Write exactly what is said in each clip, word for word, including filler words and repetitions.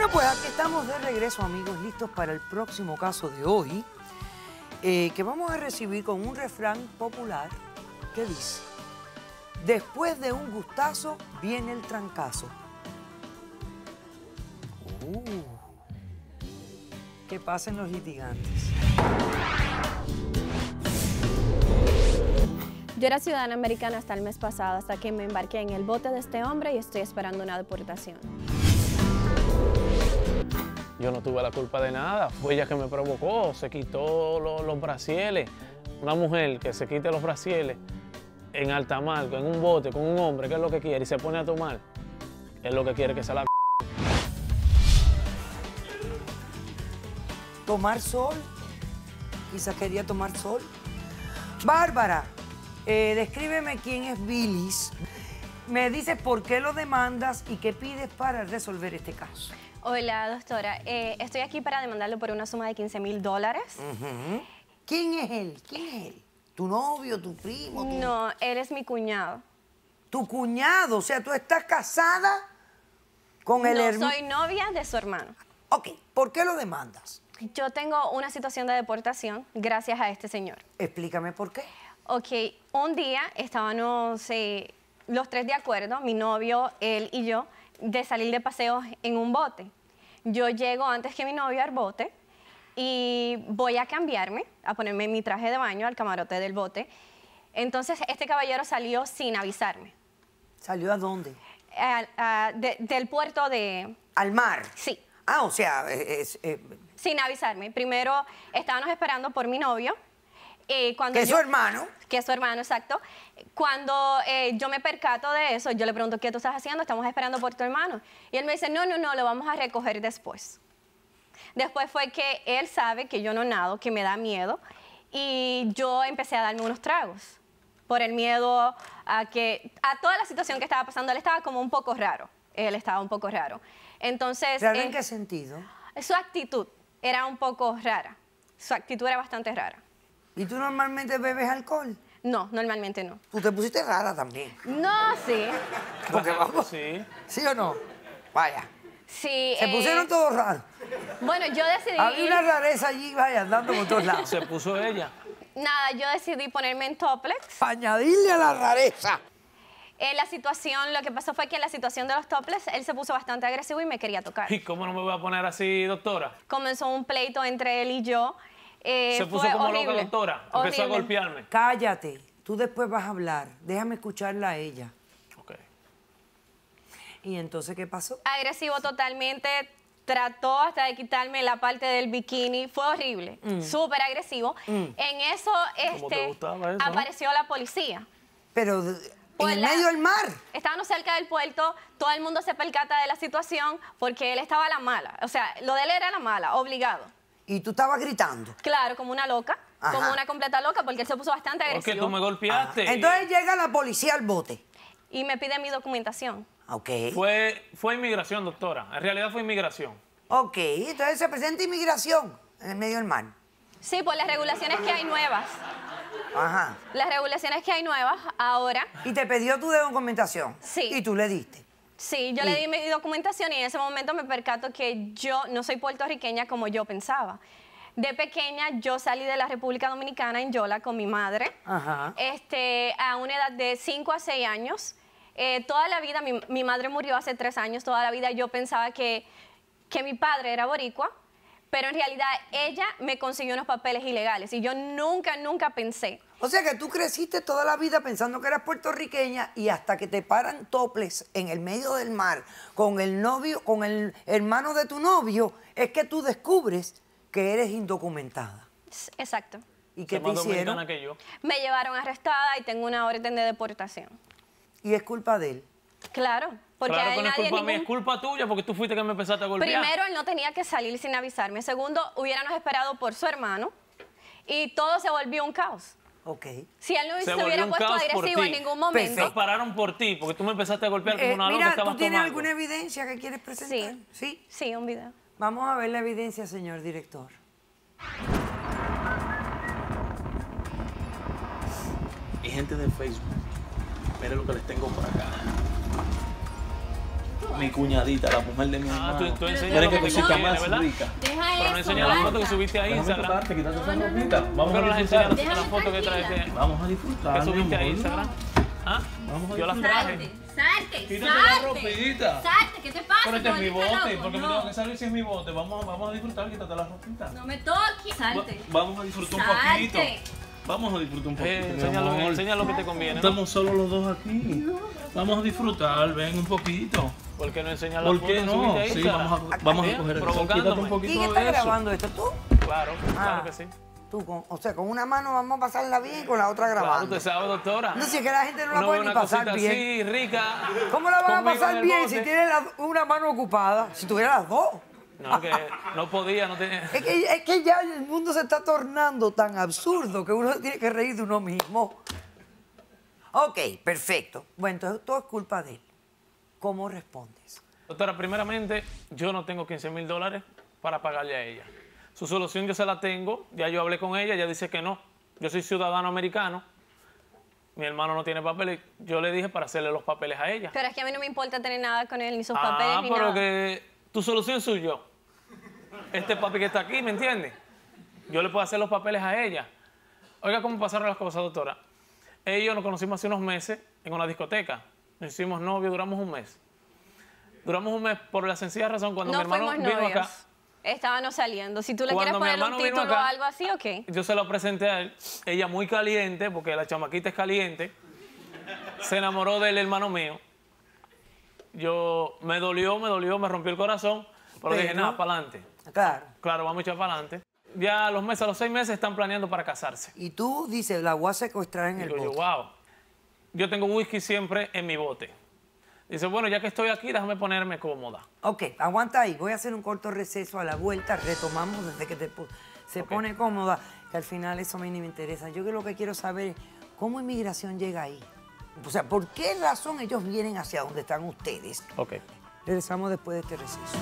Bueno, pues aquí estamos de regreso, amigos, listos para el próximo caso de hoy, eh, que vamos a recibir con un refrán popular que dice: después de un gustazo viene el trancazo. Uh, que pasen los litigantes. Yo era ciudadana americana hasta el mes pasado, hasta que me embarqué en el bote de este hombre y estoy esperando una deportación. Yo no tuve la culpa de nada, fue ella que me provocó, se quitó los, los brasieles. Una mujer que se quite los brasieles en alta mar, en un bote, con un hombre, que es lo que quiere, y se pone a tomar, es lo que quiere que se la... Tomar sol, quizás quería tomar sol. Bárbara, eh, descríbeme quién es Billis. Me dices por qué lo demandas y qué pides para resolver este caso. Hola, doctora. Eh, estoy aquí para demandarlo por una suma de quince mil dólares. Uh-huh. ¿Quién es él? ¿Quién es él? ¿Tu novio, tu primo? Tu... No, él es mi cuñado. ¿Tu cuñado? O sea, ¿tú estás casada con el hermano? No, soy novia de su hermano. Ok, ¿por qué lo demandas? Yo tengo una situación de deportación gracias a este señor. Explícame por qué. Ok, un día estábamos eh, los tres de acuerdo, mi novio, él y yo, de salir de paseo en un bote. Yo llego antes que mi novio al bote y voy a cambiarme, a ponerme mi traje de baño al camarote del bote. Entonces, este caballero salió sin avisarme. ¿Salió a dónde? A, a, de, del puerto de... ¿Al mar? Sí. Ah, o sea, es... es eh... Sin avisarme. Primero, estábamos esperando por mi novio. Eh, cuando ¿Que es yo, su hermano? Que es su hermano, exacto. Cuando eh, yo me percato de eso, yo le pregunto, ¿qué tú estás haciendo? Estamos esperando por tu hermano. Y él me dice, no, no, no, lo vamos a recoger después. Después fue que él sabe que yo no nado, que me da miedo, y yo empecé a darme unos tragos. Por el miedo a que, a toda la situación que estaba pasando, él estaba como un poco raro. Él estaba un poco raro. Entonces... ¿Raro eh, en qué sentido? Su actitud era un poco rara. Su actitud era bastante rara. ¿Y tú normalmente bebes alcohol? No, normalmente no. Tú te pusiste rara también. No, sí. Porque vamos. Sí. ¿Sí o no? Vaya. Sí. Se eh, pusieron todos raros. Bueno, yo decidí... Había una rareza allí, vaya, andando por todos lados. Se puso ella. Nada, yo decidí ponerme en topless. Para añadirle a la rareza. En la situación, lo que pasó fue que en la situación de los topless, él se puso bastante agresivo y me quería tocar. ¿Y cómo no me voy a poner así, doctora? Comenzó un pleito entre él y yo. Eh, Se puso fue como horrible, loca, doctora. Empezó a horrible. golpearme. Cállate. Tú después vas a hablar. Déjame escucharla a ella. Ok. ¿Y entonces qué pasó? Agresivo totalmente. Trató hasta de quitarme la parte del bikini. Fue horrible. Mm. Súper agresivo. Mm. En eso, ¿Cómo te este, gustaba eso, no? apareció la policía. Pero en Pues el la- medio del mar. Estábamos cerca del puerto, todo el mundo se percata de la situación porque él estaba a la mala. O sea, lo de él era la mala, obligado. Y tú estabas gritando. Claro, como una loca, Ajá. como una completa loca, porque él se puso bastante Porque agresivo. tú me golpeaste. Entonces llega la policía al bote. Y me pide mi documentación. Ok. Fue, fue inmigración, doctora. En realidad fue inmigración. Ok, entonces se presenta inmigración en el medio del mar. Sí, por las regulaciones que hay nuevas. Ajá. Las regulaciones que hay nuevas ahora, Y te pidió tu documentación. Sí. Y tú le diste. sí, yo ¿Y? le di mi documentación y en ese momento me percato que yo no soy puertorriqueña como yo pensaba. De pequeña yo salí de la República Dominicana en Yola con mi madre, Ajá. este, a una edad de cinco a seis años. Eh, toda la vida, mi, mi madre murió hace tres años, toda la vida yo pensaba que, que mi padre era boricua, pero en realidad ella me consiguió unos papeles ilegales y yo nunca, nunca pensé. O sea que tú creciste toda la vida pensando que eras puertorriqueña y hasta que te paran toples en el medio del mar con el novio, con el hermano de tu novio, es que tú descubres que eres indocumentada. S- Exacto. ¿Y qué Es te más hicieron? dominicana que yo. Me llevaron arrestada y tengo una orden de deportación. Y es culpa de él. Claro, porque Claro hay que no es nadie culpa mía, ningún... es culpa tuya porque tú fuiste que me empezaste a golpear. Primero, él no tenía que salir sin avisarme. Segundo, hubiéramos esperado por su hermano y todo se volvió un caos. Ok. Si él no se, volvió hubiera un puesto caos por agresivo ti. en ningún momento... Nos pararon por ti, porque tú me empezaste a golpear como Eh, una loca que mira, estabas ¿tú tienes tomando. alguna evidencia que quieres presentar? Sí. ¿Sí? Sí, un video. Vamos a ver la evidencia, señor director. Y gente de Facebook, miren lo que les tengo por acá. mi cuñadita, la mujer de mi Ah, hermano. tú, tú enseñas Mira lo qué que tú cosita tienes, más ¿verdad? rica. Deja Pero no eso, enseñas la foto que Marta. subiste a Déjame Instagram. tocarte, quítate esa ropita. Vamos Pero a las disfrutar. enseñas Déjame la foto que tranquila. traes. Vamos a disfrutar. ¿Qué subiste a mi amor. Instagram? ¿Ah? Vamos a Yo las disfrutar. traje. Salte, Quítate la salte. ropita. Salte, ¿qué te pasa? Pero este es mi Tú bote, estás ¿por loco, qué me no. tengo que salir si es mi bote? Vamos, a- vamos a disfrutar, quítate la ropita. No me toques. Salte. Va- Vamos a disfrutar un Salte. poquito. Vamos a disfrutar un poquito. Eh, mi enseña, lo, amor. enseña lo que te conviene, ¿no? Estamos solo los dos aquí. Vamos a disfrutar, ven un poquito. ¿Por qué no enseñas la ¿Por foto qué que no? subiste a Sí, Instagram? vamos a, vamos a ¿Eh? coger el sol. Provocándome. Quítate un poquito ¿Quién está de eso. grabando esto? ¿Tú? Claro, Ah. claro que sí. Tú, con, o sea, con una mano vamos a pasarla bien y con la otra Claro, grabando. usted sabe, doctora. No, si es que la gente no la Uno puede ve ni una pasar cosita bien. así, rica. ¿Cómo la van a conmigo en pasar el bien bote. si tiene la- una mano ocupada? Si tuviera las dos. No, que no podía, no tenía. Es que, es que ya el mundo se está tornando tan absurdo que uno se tiene que reír de uno mismo. Ok, perfecto. Bueno, entonces todo es culpa de él. ¿Cómo respondes? Doctora, primeramente, yo no tengo quince mil dólares para pagarle a ella. Su solución yo se la tengo, ya yo hablé con ella, ella dice que no. Yo soy ciudadano americano, mi hermano no tiene papeles, yo le dije para hacerle los papeles a ella. Pero es que a mí no me importa tener nada con él, ni sus Ah, papeles, ni pero nada. que tu solución soy yo. Este papi que está aquí, ¿me entiende? Yo le puedo hacer los papeles a ella. Oiga, ¿cómo pasaron las cosas, doctora? Ella y yo nos conocimos hace unos meses en una discoteca. Nos hicimos novios, duramos un mes. Duramos un mes por la sencilla razón cuando No mi hermano fuimos vino novios. acá. Estábamos saliendo. Si tú le Cuando quieres mi poner un hermano vino título o acá, algo así, ok. Yo se lo presenté a él, ella muy caliente, porque la chamaquita es caliente, se enamoró del hermano mío. Yo, me dolió, me dolió, me rompió el corazón, pero, Pero- dije, nada, para adelante. Claro. Claro, vamos a echar para adelante. Ya a los meses, a los seis meses están planeando para casarse. Y tú dices, la voy a secuestrar en el Digo yo, bote. wow. Yo tengo whisky siempre en mi bote. Dice, bueno, ya que estoy aquí, déjame ponerme cómoda. Ok, aguanta ahí. Voy a hacer un corto receso a la vuelta. Retomamos desde que te pu- se Ok. pone cómoda, que al final eso a mí ni me interesa. Yo que lo que quiero saber es cómo inmigración llega ahí. O sea, ¿por qué razón ellos vienen hacia donde están ustedes? Ok. Regresamos después de este receso.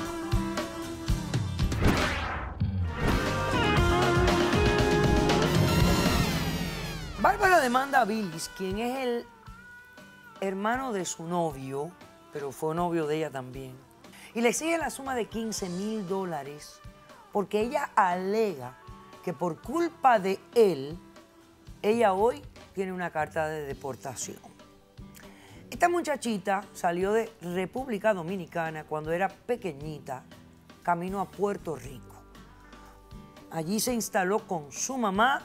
Bárbara demanda a Billis, quien es el hermano de su novio, pero fue novio de ella también, y le exige la suma de quince mil dólares porque ella alega que por culpa de él, ella hoy tiene una carta de deportación. Esta muchachita salió de República Dominicana cuando era pequeñita, camino a Puerto Rico. Allí se instaló con su mamá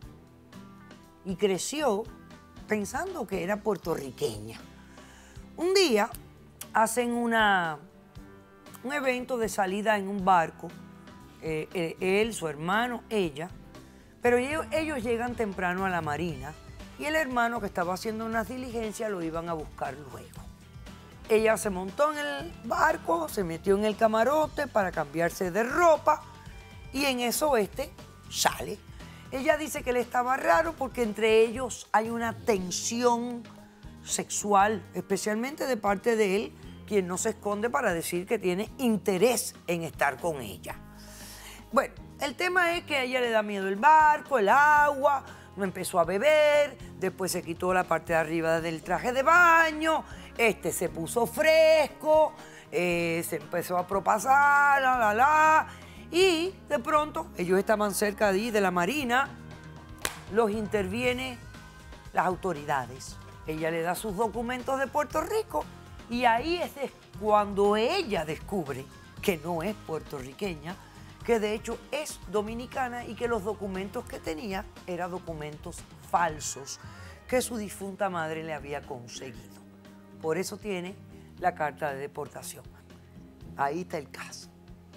y creció pensando que era puertorriqueña. Un día hacen una, un evento de salida en un barco, eh, eh, él, su hermano, ella, pero ellos, ellos llegan temprano a la marina y el hermano que estaba haciendo unas diligencias lo iban a buscar luego. Ella se montó en el barco, se metió en el camarote para cambiarse de ropa y en eso este sale. Ella dice que le estaba raro porque entre ellos hay una tensión sexual, especialmente de parte de él, quien no se esconde para decir que tiene interés en estar con ella. Bueno, el tema es que a ella le da miedo el barco, el agua, no empezó a beber, después se quitó la parte de arriba del traje de baño, este se puso fresco, eh, se empezó a propasar, la, la, la, y de pronto ellos estaban cerca de, de la marina, los interviene las autoridades. Ella le da sus documentos de Puerto Rico y ahí es cuando ella descubre que no es puertorriqueña, que de hecho es dominicana y que los documentos que tenía eran documentos falsos que su difunta madre le había conseguido. Por eso tiene la carta de deportación. Ahí está el caso.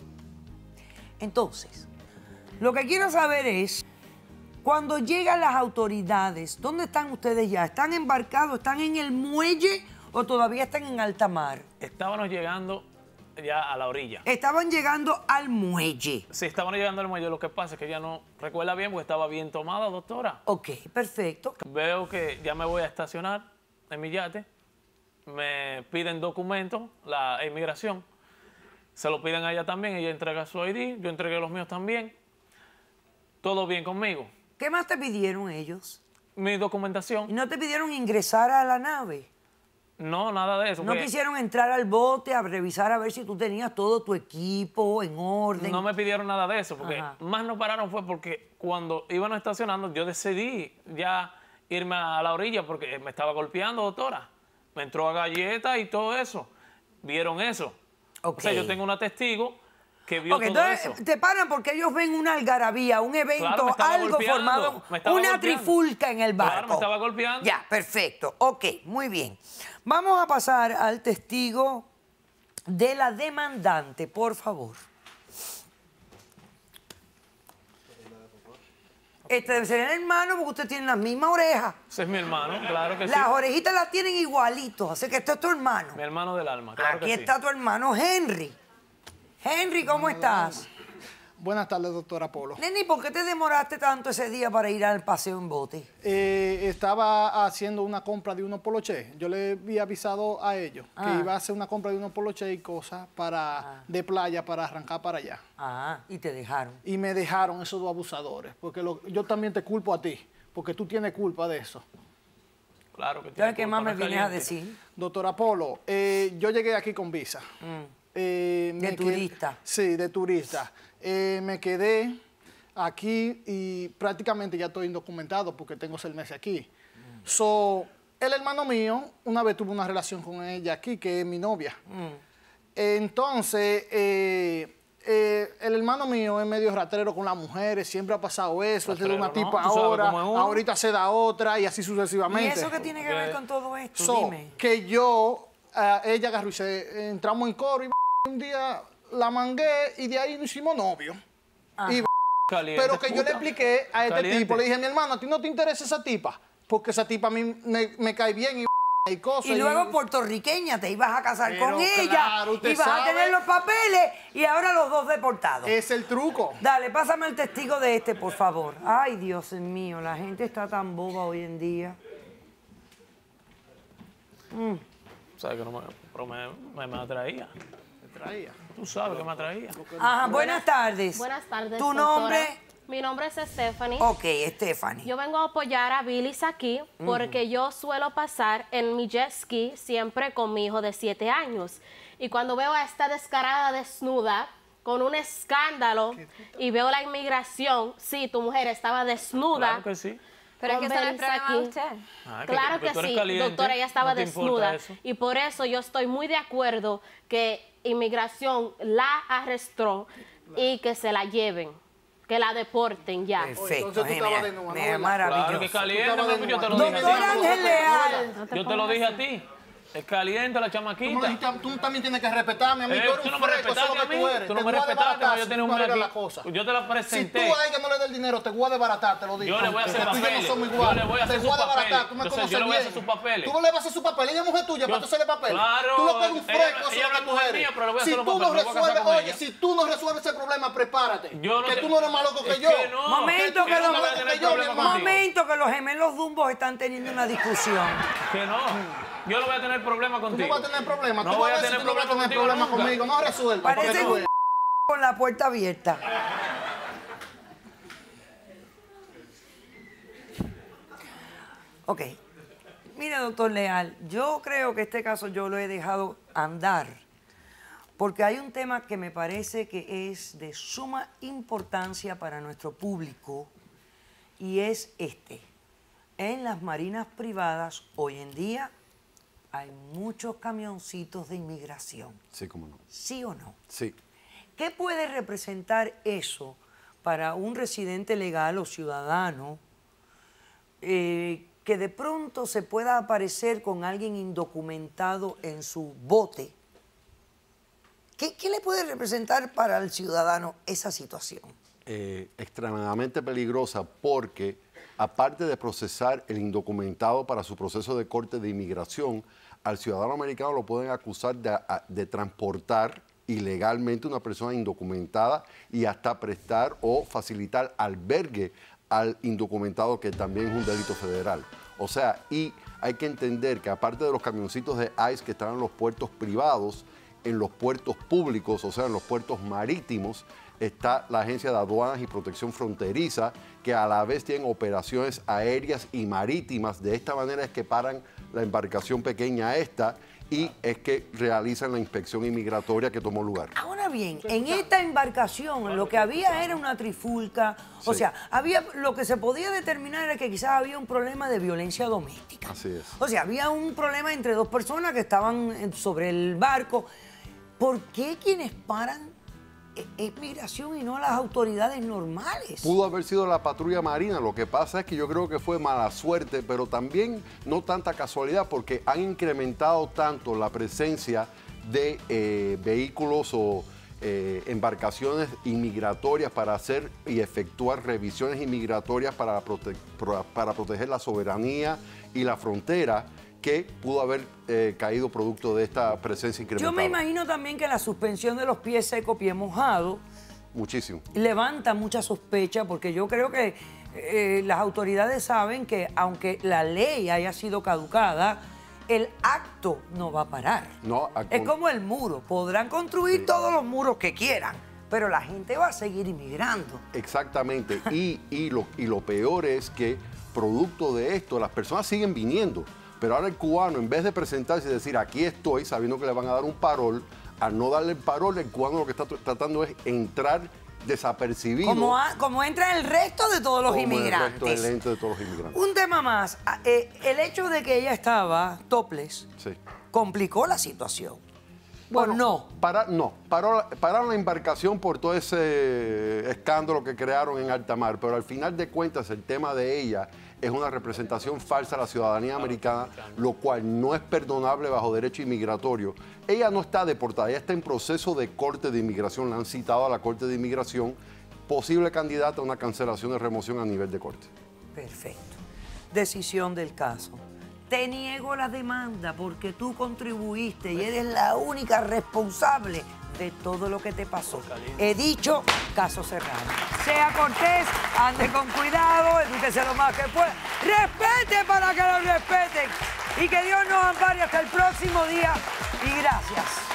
Entonces, lo que quiero saber es, cuando llegan las autoridades, ¿dónde están ustedes ya? ¿Están embarcados, están en el muelle o todavía están en alta mar? Estábamos llegando ya a la orilla. Estaban llegando al muelle. Sí, estábamos llegando al muelle. Lo que pasa es que ella no recuerda bien porque estaba bien tomada, doctora. Ok, perfecto. Veo que ya me voy a estacionar en mi yate. Me piden documentos, la inmigración. Se lo piden a ella también. Ella entrega su I D, yo entregué los míos también. Todo bien conmigo. ¿Qué más te pidieron ellos? Mi ¿Y documentación. no te pidieron ingresar a la nave? No, nada de eso. No porque quisieron entrar al bote a revisar a ver si tú tenías todo tu equipo en orden. No me pidieron nada de eso, porque Ajá. más nos pararon fue porque cuando íbamos estacionando yo decidí ya irme a la orilla porque me estaba golpeando, doctora. Me entró a galletas y todo eso. Vieron eso. Ok. O sea, yo tengo una testigo que vio Ok, todo entonces eso. te paran porque ellos ven una algarabía, un evento, Claro, me estaba algo golpeando, formado, me estaba una golpeando. trifulca en el barco. Claro, me estaba golpeando. Ya, perfecto. Ok, muy bien. Vamos a pasar al testigo de la demandante, por favor. Este debe ser el hermano porque usted tiene las mismas orejas. Ese es mi hermano, claro que sí. Las orejitas las tienen igualitos, así que esto es tu hermano. Mi hermano del alma, claro Aquí que sí. está tu hermano Henry. Henry, ¿cómo estás? Buenas tardes, doctora Polo. Neni, ¿por qué te demoraste tanto ese día para ir al paseo en bote? Eh, estaba haciendo una compra de unos poloché. Yo le había avisado a ellos Ah. que iba a hacer una compra de unos poloché y cosas para, Ah. de playa para arrancar para allá. Ah, y te dejaron. Y me dejaron esos dos abusadores, porque lo- yo también te culpo a ti, porque tú tienes culpa de eso. Claro que ¿Sabes tiene qué culpa, más me no es vienes a caliente. decir? Doctora Polo, eh, yo llegué aquí con visa. Eh, De me qued- turista. Sí, de turista. Eh, me quedé aquí y prácticamente ya estoy indocumentado porque tengo seis meses aquí. So, el hermano mío una vez tuvo una relación con ella aquí, que es mi novia. Entonces, eh, eh, el hermano mío es medio ratrero con las mujeres, siempre ha pasado eso, él se da una Ratrero, ¿no? tipa Tú sabes ahora, cómo es uno. ahorita se da otra y así ¿Y sucesivamente. eso qué tiene que ver con todo esto? So, Dime. que yo, eh, ella agarró y se, entramos en coro y un día la mangué y de ahí nos hicimos novios. Y, Caliente, pero que yo le puta. expliqué a este Caliente. tipo, le dije, mi hermano, ¿a ti no te interesa esa tipa? Porque esa tipa a mí me, me cae bien y, y cosas. Y luego puertorriqueña, te ibas a casar Pero con ella, claro, usted ibas a sabe. tener los papeles y ahora los dos deportados. Es el truco. Dale, pásame el testigo de este, por favor. Ay, Dios mío, la gente está tan boba hoy en día. ¿Sabes que no me, pero me, me, me atraía? Me traía. Tú sabes que me atraía. Ajá, buenas tardes. Buenas tardes, ¿Tu doctora. nombre? Mi nombre es Stephanie. Ok, Stephanie. Yo vengo a apoyar a Billis aquí porque yo suelo pasar en mi jet ski siempre con mi hijo de siete años. Y cuando veo a esta descarada desnuda, con un escándalo, y veo la inmigración, sí, tu mujer estaba desnuda. Claro que sí. Pero es que con eso no es Belisa problema de aquí. usted. Ah, Claro que que tú eres sí, caliente, doctora, ella estaba no te importa desnuda. eso. Y por eso yo estoy muy de acuerdo que inmigración la arrestó y que se la lleven, que la deporten ya. Perfecto, Entonces tú ay, estabas mira, de nuevo, ¿no? mira, ¿Verdad? maravilloso. Claro que es caliente, Tú estabas papi, yo te lo de dije a Doctor ti. Ángel Leal. Yo te lo dije a ti. Es caliente la Tú, chamaquita. me dijiste, tú también tienes que respetarme a mí. Eh, tú eres tú un no me fresco, eso es respetaste lo a que mí. tú eres. Tú no Te me voy a respetaste desbaratar cuando yo si tenía tú un no arreglas aquí. la cosa. Yo te la Si presenté. tú a ella no le das el dinero, te voy a desbaratar, te lo digo. Yo le voy a hacer Porque tú y yo no papeles. somos Yo iguales. le voy a hacer Te sus voy a desbaratar, papeles. tú me Entonces, conoces yo le voy a bien. hacer sus papeles. Tú no le vas a hacer sus papeles. Ella es mujer tuya, Yo- para tú hacerle papeles. Claro, Tú lo que eres un ella- fresco, eso ella es lo no que tú es eres. mía, pero le voy a Si hacer los tú no papeles, me voy a casar resuelves, con oye, ella. si tú no resuelves ese problema, prepárate. Yo no Que te- tú no eres más loco es que yo. que no. Momento Que que no los, voy a tener yo, mi problema hermano. contigo. momento que los gemelos Dumbos están teniendo una discusión. Que no. Yo no voy a tener problema Tú contigo. no vas a tener problemas. No Tú voy vas a a ver si tener tú no vas a problema tener contigo problemas nunca. conmigo. No resuelvas. Parece porque tú un ves. con la puerta abierta. Ok. Mire, doctor Leal, yo creo que este caso yo lo he dejado andar porque hay un tema que me parece que es de suma importancia para nuestro público y es este. En las marinas privadas hoy en día hay muchos camioncitos de inmigración. Sí, cómo no. ¿Sí o no? Sí. ¿Qué puede representar eso para un residente legal o ciudadano eh, que de pronto se pueda aparecer con alguien indocumentado en su bote? ¿Qué, qué le puede representar para el ciudadano esa situación? Eh, extremadamente peligrosa porque, aparte de procesar el indocumentado para su proceso de corte de inmigración, al ciudadano americano lo pueden acusar de, a- de transportar ilegalmente una persona indocumentada y hasta prestar o facilitar albergue al indocumentado, que también es un delito federal. O sea, y hay que entender que aparte de los camioncitos de ICE que están en los puertos privados, en los puertos públicos, o sea, en los puertos marítimos, está la Agencia de Aduanas y Protección Fronteriza, que a la vez tienen operaciones aéreas y marítimas. De esta manera es que paran la embarcación pequeña esta y es que realizan la inspección inmigratoria que tomó lugar. Ahora bien, en esta embarcación lo que había era una trifulca, o Sí. sea, había lo que se podía determinar era que quizás había un problema de violencia doméstica. Así es. O sea, había un problema entre dos personas que estaban eh, sobre el barco. ¿Por qué quienes paran eh, es migración y no las autoridades normales? Pudo haber sido la patrulla marina, lo que pasa es que yo creo que fue mala suerte, pero también no tanta casualidad porque han incrementado tanto la presencia de eh, vehículos o eh, embarcaciones inmigratorias para hacer y efectuar revisiones inmigratorias para, prote- pro- para proteger la soberanía y la frontera, que pudo haber eh, caído producto de esta presencia incrementada. Yo me imagino también que la suspensión de los pies secos, pie mojado, Muchísimo. levanta mucha sospecha, porque yo creo que eh, las autoridades saben que aunque la ley haya sido caducada, el acto no va a parar. No, a- es como el muro, podrán construir todos los muros que quieran, pero la gente va a seguir inmigrando. Exactamente. Y, y, lo, y lo peor es que, producto de esto, las personas siguen viniendo. Pero ahora el cubano, en vez de presentarse y decir, aquí estoy, sabiendo que le van a dar un parol, al no darle el parol, el cubano lo que está tr- tratando es entrar desapercibido. Como, a- como entra el resto de todos los como el inmigrantes. resto del ente de todos los inmigrantes. Un tema más, ah, eh, el hecho de que ella estaba topless Sí. complicó la situación. ¿O no? Para, no, paró, pararon la embarcación por todo ese escándalo que crearon en alta mar, pero al final de cuentas el tema de ella es una representación falsa a la ciudadanía americana, lo cual no es perdonable bajo derecho inmigratorio. Ella no está deportada, ella está en proceso de corte de inmigración, la han citado a la corte de inmigración, posible candidata a una cancelación de remoción a nivel de corte. Perfecto. Decisión del caso. Te niego la demanda porque tú contribuiste y eres la única responsable de todo lo que te pasó. He dicho, caso cerrado. Sea cortés, ande con cuidado, edúquese lo más que pueda. Respete para que lo respeten. Y que Dios nos ampare hasta el próximo día. Y gracias.